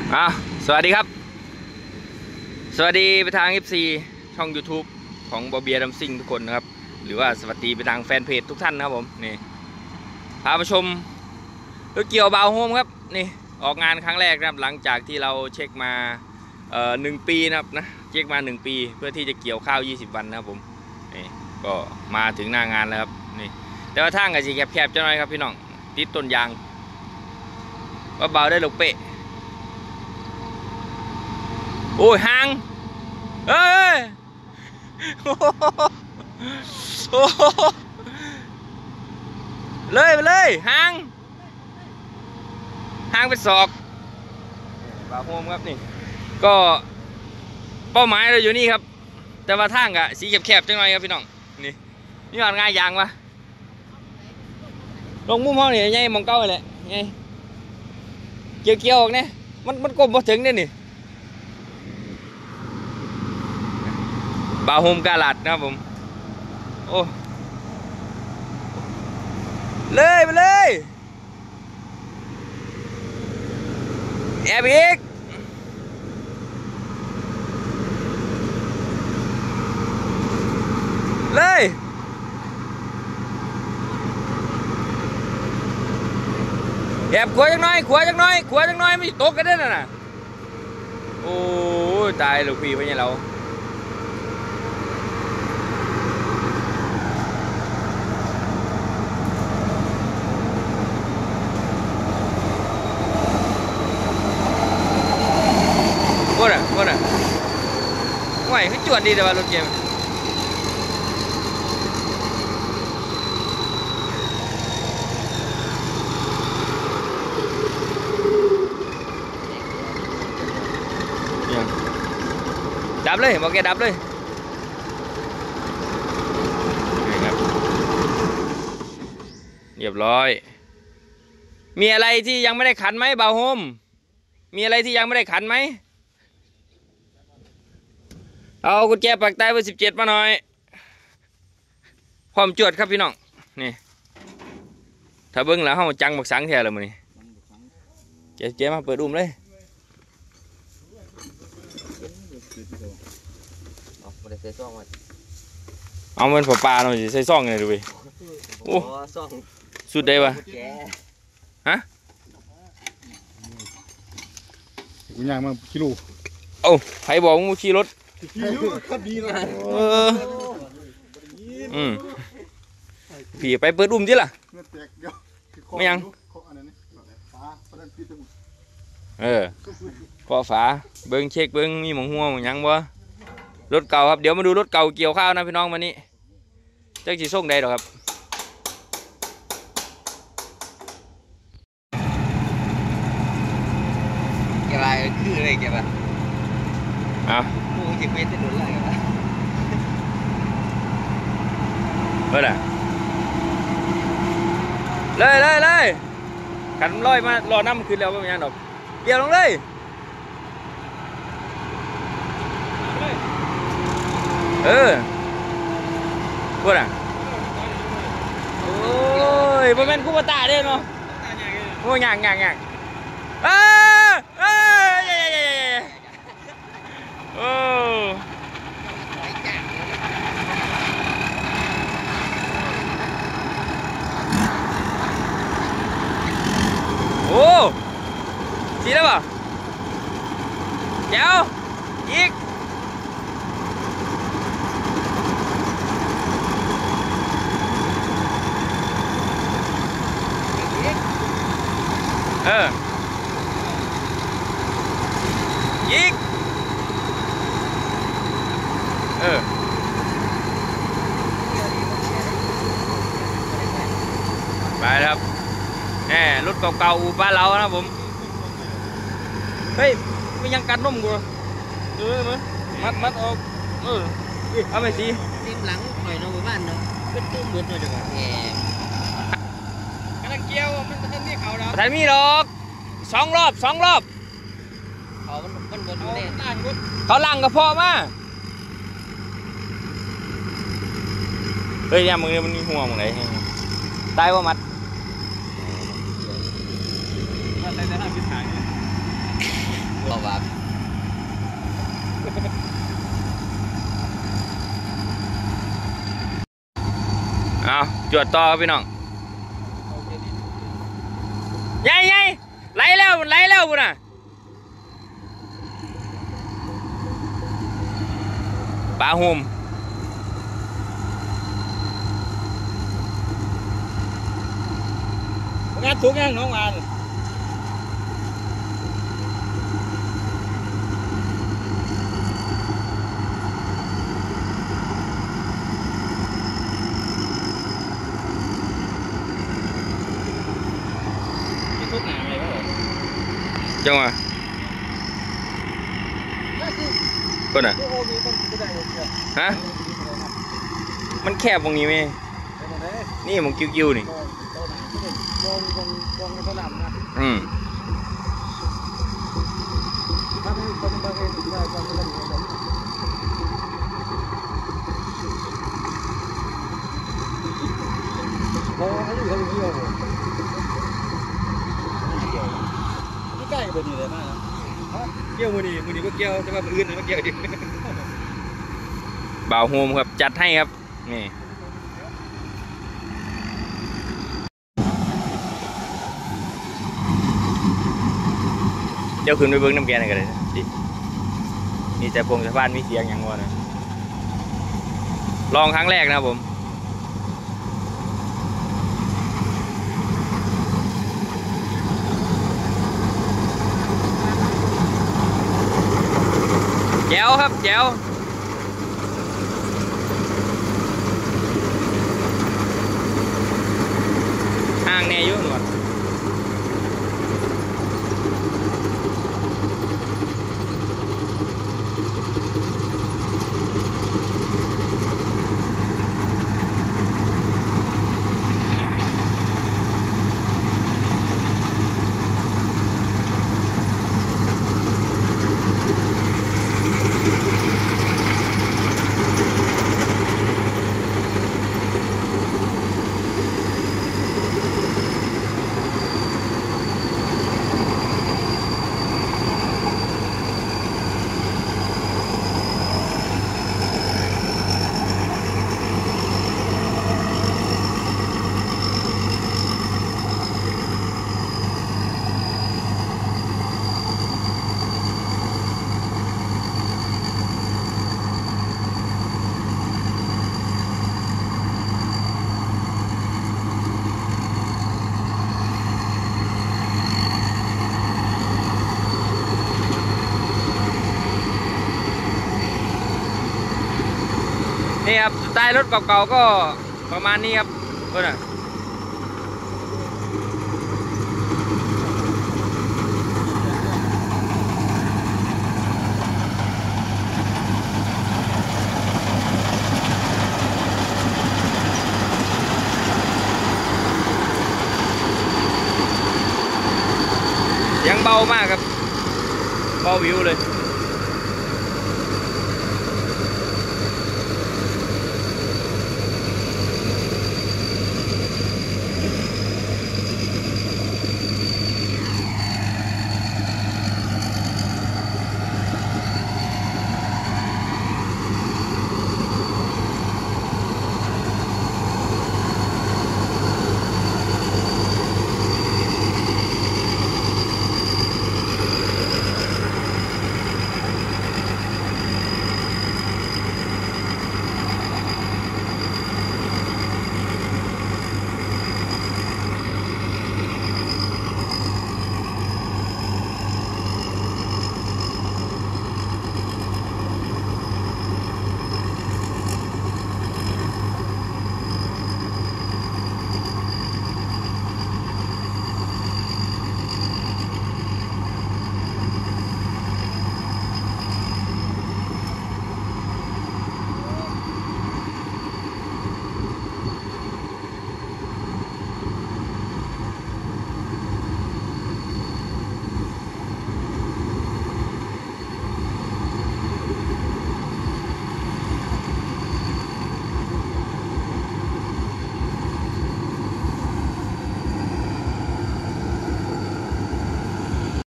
สวัสดีครับสวัสดีไปทาง FC ช่อง YouTube ของบอเบียดัมซิงทุกคนนะครับหรือว่าสวัสดีไปทางแฟนเพจทุกท่านนะครับผมนี่พามาชมรถเกี่ยวบาวโฮมครับนี่ออกงานครั้งแรกนะครับหลังจากที่เราเช็คมา1 ปีนะครับนะเช็คมา1 ปีเพื่อที่จะเกี่ยวข้าว20 วันนะครับผมนี่ก็มาถึงหน้างานแล้วครับนี่แต่ว่าทางก็สิแคบๆจะหน่อยครับพี่น้องติดต้นยางว่าเบาได้ลูกเป๊ะโอ้ยห่างเอ้ยโอ้เลยไปเลยห่างเป็นศอกบาโฮมครับนี่ก็เป้าหมายเราอยู่นี่ครับแต่ว่าทางกะสีแคบๆจังหน่อยครับพี่น้องนี่งานง่ายยางวะลงมุมห้องนี่ไงมองเก้าเลยไงเกี่ยวออกเนี่ยมันกลมมาถึงเนี่ยนี่บาโฮมกาลัดนะครับผมโอ้เลยไปเลยแอบอีกเลยแอบขวาจังน้อยไม่ตกกันได้น่ะโอ้ตายลูกพี่ไปเนี่ยเราโคตรไหวขึ้นจวดดีแต่ว่ารถเกมดับเลยบอกแกดับเลยนี่ครับเรียบร้อยมีอะไรที่ยังไม่ได้ขันไหมบ่าวโฮมมีอะไรที่ยังไม่ได้ขันไหมเอากุญแจปากใต้เบอร์17มาหน่อยพร้อมจวดครับพี่น้องนี่ถ้าเบิ้งแล้วห้องจังบักสังแท้เลยมื้อนี้เจ๊มาเปิดอุ้มเลยเอามันปลาหน่อยใส่ซ่องเลยดูไปโอ้สุดได้ปะฮะกูย่างมากิโลโอ้ใครบอกมึงขี่รถดีนะผีไปเปิดอุ้มจิล่ะไม่ยังก็ฝาเบิ้งเช็คเบิ้งมีหมองหัวหมองยังบ่รถเก่าครับเดี๋ยวมาดูรถเก่าเกี่ยวข้าวนะพี่น้องวันนี้เจ้าจีส่งได้หรอครับอะไรคืออะไรแกบ้างกูจะเป็นถนนอะไรกันบ้างเฮ้ยเลยกันลอยมารอน้ำคืนแล้วไม่ยังหรอกเกี่ยวลงเลยพูดโอ้ยบ่แม่นกูมาตาเด้เนาะโอ้ยงางโอ้โอ้สีแล้วป่ะเจ้าอีกยิกไปครับแหมรถเก่าๆบ้านเรานะผมเฮ้ยไม่ยังกันนุ่มกูมัดออกเอาไปสิริมหลังหน่อยน้องบ้านเนาะเป็นตู้มืดหน่อยดีกว่าแกกำลังเกี่ยวมันจะนี่เขาเราถ่ายมีดอก2 รอบเขามันบนอยู่เนี่ยเขาลังกับพ่อมาเฮ้ยเนี่ยมึงมันมีหัวมึงไหนตายว่ามัดอะไรจะทำพิธาเนี่ยเอาแบบเอาจวดต่อพี่น้องใหญ่ไหลแล้วบุญน่ะปลาหุ่มงานถูกยังน้องวานทุกงานเลยครับจังหวะคนอ่ะฮะมันแคบตรงนี้ไหมนี่มันกิ้วๆนี่อืมใกล้เป็นอยู่เลยมากนะเกี่ยวมือนี่ก็เกี่ยวแต่ว่ามืออื่นมันเกี่ยวดิบ่าวโฮมครับจัดให้ครับนี่เดี๋ยวขึ้นไปเบิ้งน้ำแกงกันเลยดินี่จะพงสะพานมีเสียงอย่างวะนะลองครั้งแรกนะครับผมแจ๋วครับแจ๋วห่างแน่ยุ่งหนวดนี่ครับสไตล์รถเก่าๆก็ประมาณนี้ครับก็น่ะยังเบามากครับเบาวิวเลย